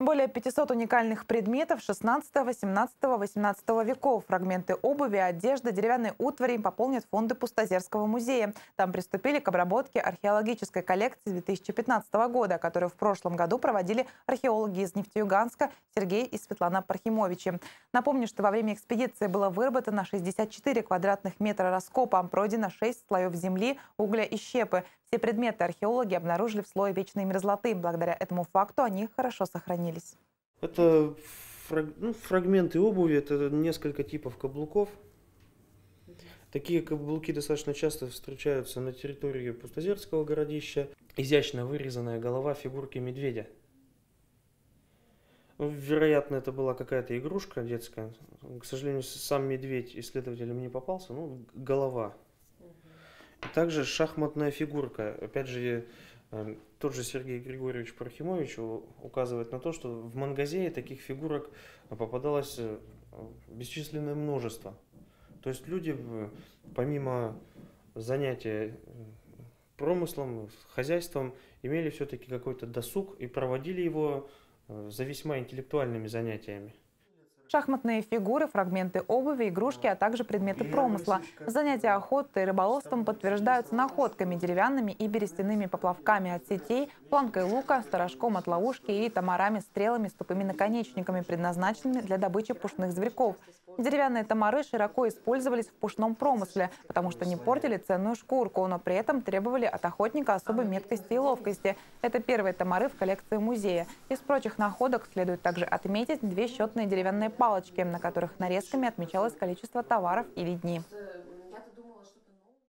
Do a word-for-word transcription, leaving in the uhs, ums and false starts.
Более пятисот уникальных предметов шестнадцатого, семнадцатого, восемнадцатого веков. Фрагменты обуви, одежды, деревянной утвари пополнят фонды Пустозерского музея. Там приступили к обработке археологической коллекции две тысячи пятнадцатого года, которую в прошлом году проводили археологи из Нефтеюганска Сергей и Светлана Пархимовичи. Напомню, что во время экспедиции было выработано шестьдесят четыре квадратных метра раскопа, пройдено шесть слоев земли, угля и щепы. Все предметы археологи обнаружили в слое вечной мерзлоты. Благодаря этому факту они хорошо сохранились. Это фраг... ну, фрагменты обуви, это несколько типов каблуков. Такие каблуки достаточно часто встречаются на территории Пустозерского городища. Изящно вырезанная голова фигурки медведя. Вероятно, это была какая-то игрушка детская. К сожалению, сам медведь исследователям не попался, ну, голова. Также шахматная фигурка. Опять же, тот же Сергей Григорьевич Пархимович указывает на то, что в Мангазее таких фигурок попадалось бесчисленное множество. То есть люди, помимо занятия промыслом, хозяйством, имели все-таки какой-то досуг и проводили его за весьма интеллектуальными занятиями. Шахматные фигуры, фрагменты обуви, игрушки, а также предметы промысла. Занятия охотой и рыболовством подтверждаются находками деревянными и берестяными поплавками от сетей, планкой лука, сторожком от ловушки и томарами, стрелами с тупыми наконечниками, предназначенными для добычи пушных зверьков. Деревянные томары широко использовались в пушном промысле, потому что не портили ценную шкурку, но при этом требовали от охотника особой меткости и ловкости. Это первые томары в коллекции музея. Из прочих находок следует также отметить две счетные деревянные палочки, на которых нарезками отмечалось количество товаров или дни.